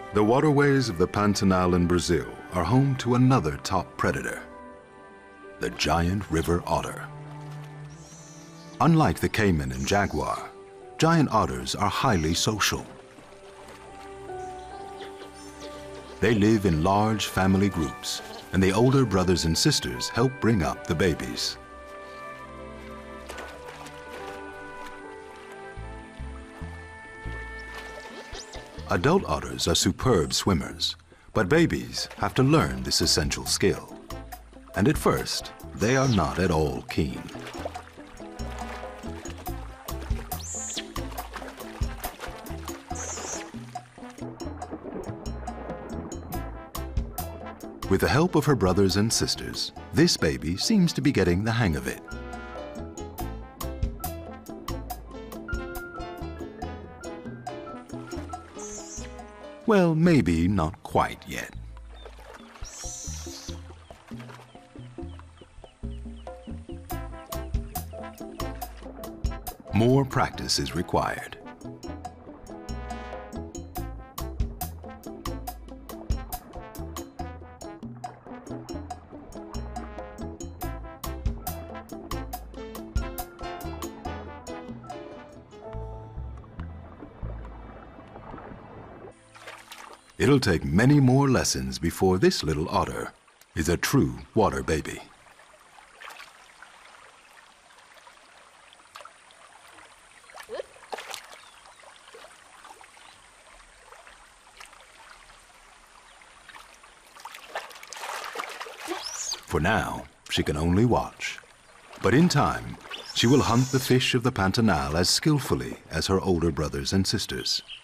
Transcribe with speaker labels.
Speaker 1: The waterways of the Pantanal in Brazil are home to another top predator, the giant river otter. Unlike the caiman and jaguar, giant otters are highly social. They live in large family groups, and the older brothers and sisters help bring up the babies. Adult otters are superb swimmers, but babies have to learn this essential skill. And at first, they are not at all keen. With the help of her brothers and sisters, this baby seems to be getting the hang of it. Well, maybe not quite yet. More practice is required. It'll take many more lessons before this little otter is a true water baby. For now, she can only watch. But in time, she will hunt the fish of the Pantanal as skillfully as her older brothers and sisters.